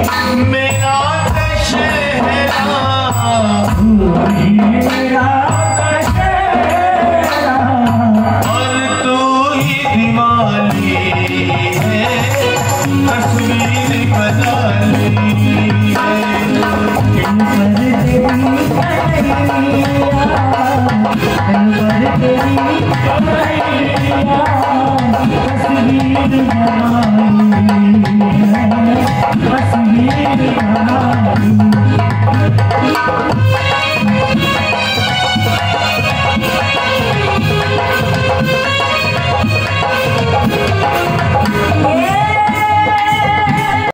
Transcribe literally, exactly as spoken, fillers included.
मेरा दशहरा मेरा दशहरा और तू ही दिवाली है, तस्वीर बना ली है। दिन भर तेरी कन्हैया, दिन भर तेरी कन्हैया, तस्वीर बनाई है।